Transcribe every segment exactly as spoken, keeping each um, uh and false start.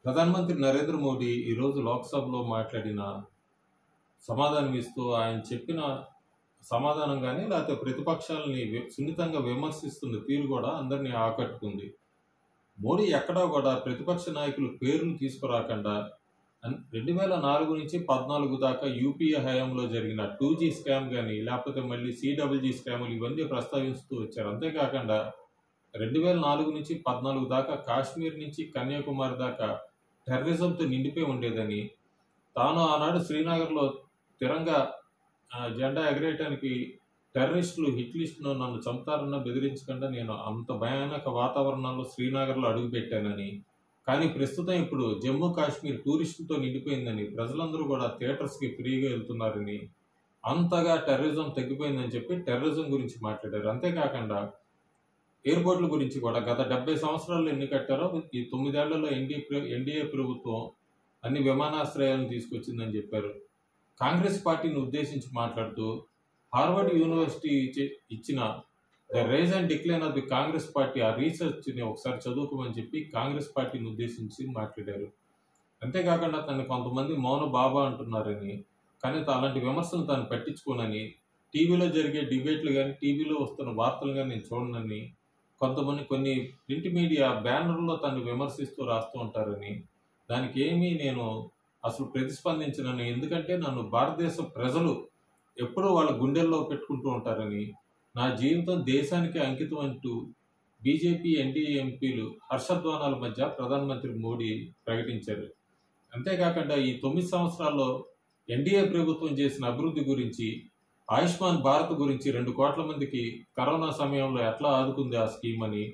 ప్రధానమంత్రి నరేంద్ర మోడీ ఈరోజు లోక్సభలో మాట్లాడిన సమాధానం ఇస్తూ ఆయన చెప్పిన సమాధానం కానీ లేకపోతే ప్రతిపక్షాలని సున్నితంగా విమర్శిస్తున్న తీరు కూడా అందరినీ ఆకట్టుకుంది. మోడీ ఎక్కడా కూడా ప్రతిపక్ష నాయకులు పేర్లు తీసుకురాకుండా రెండు వేల నాలుగు నుంచి పద్నాలుగు దాకా యూపీఏ హయాంలో జరిగిన టూ జీ స్కామ్ కానీ లేకపోతే మళ్ళీ సిడబ్ల్యూజీ స్కాములు ఇవన్నీ ప్రస్తావిస్తూ వచ్చారు. అంతేకాకుండా రెండు వేల నాలుగు నుంచి పద్నాలుగు దాకా కాశ్మీర్ నుంచి కన్యాకుమారి దాకా టెర్రరిజంతో నిండిపోయి ఉండేదని, తాను ఆనాడు శ్రీనగర్లో తిరంగా జెండా ఎగరేయటానికి టెర్రరిస్టులు హిట్ లిస్టును నన్ను చంపుతారన్న బెదిరించకుండా నేను అంత భయానక వాతావరణంలో శ్రీనగర్లో అడుగుపెట్టానని, కానీ ప్రస్తుతం ఇప్పుడు జమ్మూ కాశ్మీర్ టూరిస్టులతో నిండిపోయిందని, ప్రజలందరూ కూడా థియేటర్స్కి ఫ్రీగా వెళ్తున్నారని, అంతగా టెర్రరిజం తగ్గిపోయిందని చెప్పి టెర్రరిజం గురించి మాట్లాడారు. అంతేకాకుండా ఎయిర్పోర్ట్ల గురించి కూడా గత డెబ్బై సంవత్సరాలు ఎన్ని కట్టారో ఈ తొమ్మిదేళ్లలో ఎన్డీఏ ఎన్డీఏ ప్రభుత్వం అన్ని విమానాశ్రయాలను తీసుకొచ్చిందని చెప్పారు. కాంగ్రెస్ పార్టీని ఉద్దేశించి మాట్లాడుతూ హార్వర్డ్ యూనివర్సిటీ ఇచ్చిన the rise and decline of the Congress party ఆ రీసెర్చ్ని ఒకసారి చదువుకోమని చెప్పి కాంగ్రెస్ పార్టీని ఉద్దేశించి మాట్లాడారు. అంతేకాకుండా తను కొంతమంది మౌన బాబా అంటున్నారని, కానీ అలాంటి విమర్శలు తాను పట్టించుకోనని, టీవీలో జరిగే డిబేట్లు కానీ టీవీలో వస్తున్న వార్తలు కానీ నేను చూడనని, కొంతమంది కొన్ని ప్రింట్ మీడియా బ్యానర్లో తను విమర్శిస్తూ రాస్తూ ఉంటారని, దానికి ఏమీ నేను అసలు ప్రతిస్పందించనని, ఎందుకంటే నన్ను భారతదేశ ప్రజలు ఎప్పుడూ వాళ్ళ గుండెల్లో పెట్టుకుంటూ ఉంటారని, నా జీవితం దేశానికి అంకితం అంటూ బీజేపీ ఎన్డీఏ ఎంపీలు హర్షధ్వానాల మధ్య ప్రధానమంత్రి మోడీ ప్రకటించారు. అంతేకాకుండా ఈ తొమ్మిది సంవత్సరాల్లో ఎన్డీఏ ప్రభుత్వం చేసిన అభివృద్ధి గురించి, ఆయుష్మాన్ భారత్ గురించి, రెండు కోట్ల మందికి కరోనా సమయంలో ఎట్లా ఆదుకుంది ఆ స్కీమ్ అని,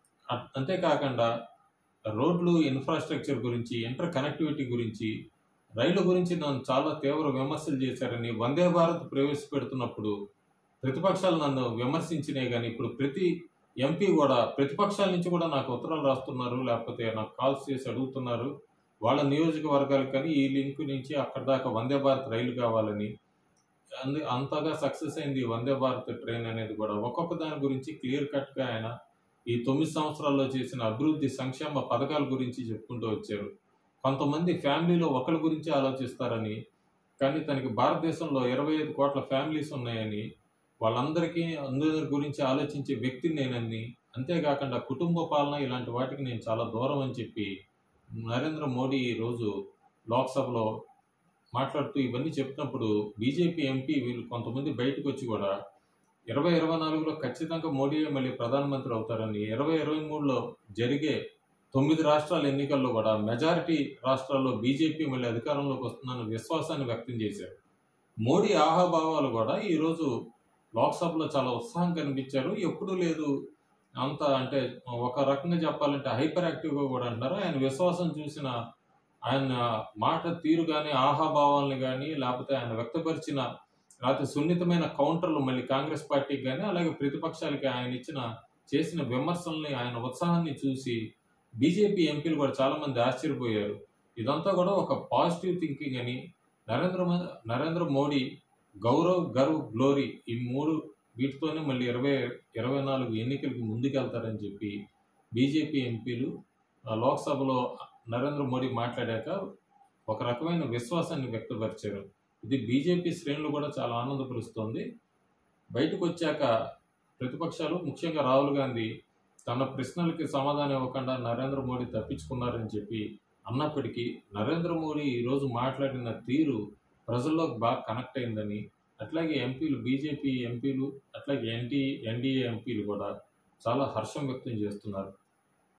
అంతేకాకుండా రోడ్లు ఇన్ఫ్రాస్ట్రక్చర్ గురించి, ఇంటర్ కనెక్టివిటీ గురించి, రైళ్ల గురించి నన్ను చాలా తీవ్ర విమర్శలు చేశారని, వందే భారత్ ప్రవేశపెడుతున్నప్పుడు ప్రతిపక్షాలు నన్ను విమర్శించినాయి కానీ ఇప్పుడు ప్రతి ఎంపీ కూడా ప్రతిపక్షాల నుంచి కూడా నాకు ఉత్తరాలు రాస్తున్నారు, లేకపోతే నాకు కాల్స్ చేసి అడుగుతున్నారు వాళ్ళ నియోజకవర్గాలకు కానీ ఈ లింక్ నుంచి అక్కడ దాకా వందే భారత్ రైలు కావాలని. అందు అంతగా సక్సెస్ అయింది వందే భారత్ ట్రైన్ అనేది కూడా. ఒక్కొక్క దాని గురించి క్లియర్ కట్గా ఆయన ఈ తొమ్మిది సంవత్సరాల్లో చేసిన అభివృద్ధి సంక్షేమ పథకాల గురించి చెప్పుకుంటూ వచ్చారు. కొంతమంది ఫ్యామిలీలో ఒకరి గురించి ఆలోచిస్తారని, కానీ తనకి భారతదేశంలో ఇరవై ఐదు కోట్ల ఫ్యామిలీస్ ఉన్నాయని, వాళ్ళందరికీ అందరి గురించి ఆలోచించే వ్యక్తిని నేనని, అంతేకాకుండా కుటుంబ పాలన ఇలాంటి వాటికి నేను చాలా దూరం అని చెప్పి నరేంద్ర మోడీ ఈరోజు లోక్సభలో మాట్లాడుతూ ఇవన్నీ చెప్పినప్పుడు బీజేపీ ఎంపీ వీళ్ళు కొంతమంది బయటకు వచ్చి కూడా ఇరవై ఇరవై నాలుగులో ఖచ్చితంగా మోడీ మళ్ళీ ప్రధానమంత్రి అవుతారని, ఇరవై ఇరవై మూడులో జరిగే తొమ్మిది రాష్ట్రాల ఎన్నికల్లో కూడా మెజారిటీ రాష్ట్రాల్లో బీజేపీ మళ్ళీ అధికారంలోకి వస్తుందన్న విశ్వాసాన్ని వ్యక్తం చేశారు. మోడీ ఆహాభావాలు కూడా ఈరోజు లోక్సభలో చాలా ఉత్సాహం కనిపించారు. ఎప్పుడూ లేదు అంత, అంటే ఒక రకంగా చెప్పాలంటే హైపర్ యాక్టివ్గా కూడా అంటారు. ఆయన విశ్వాసం చూసిన ఆయన మాట తీరు కానీ, ఆహాభావాలను కానీ, లేకపోతే ఆయన వ్యక్తపరిచిన లేకపోతే సున్నితమైన కౌంటర్లు మళ్ళీ కాంగ్రెస్ పార్టీకి కానీ అలాగే ప్రతిపక్షాలకి ఆయన ఇచ్చిన చేసిన విమర్శల్ని, ఆయన ఉత్సాహాన్ని చూసి బీజేపీ ఎంపీలు కూడా చాలామంది ఆశ్చర్యపోయారు. ఇదంతా కూడా ఒక పాజిటివ్ థింకింగ్ అని, నరేంద్ర నరేంద్ర మోడీ గౌరవ్, గర్వ్, గ్లోరీ ఈ మూడు వీటితోనే మళ్ళీ ఇరవై ఇరవై నాలుగు ఎన్నికలకు ముందుకెళ్తారని చెప్పి బీజేపీ ఎంపీలు లోక్సభలో నరేంద్ర మోడీ మాట్లాడాక ఒక రకమైన విశ్వాసాన్ని వ్యక్తపరిచారు. ఇది బీజేపీ శ్రేణులు కూడా చాలా ఆనందపరుస్తోంది. బయటకు వచ్చాక ప్రతిపక్షాలు ముఖ్యంగా రాహుల్ గాంధీ తన ప్రశ్నలకి సమాధానం ఇవ్వకుండా నరేంద్ర మోడీ తప్పించుకున్నారని చెప్పి అన్నప్పటికీ నరేంద్ర మోడీ ఈరోజు మాట్లాడిన తీరు ప్రజల్లోకి బాగా కనెక్ట్ అయిందని, అట్లాగే ఎంపీలు బీజేపీ ఎంపీలు అట్లాగే ఎన్డీ ఎన్డీఏ ఎంపీలు కూడా చాలా హర్షం వ్యక్తం చేస్తున్నారు.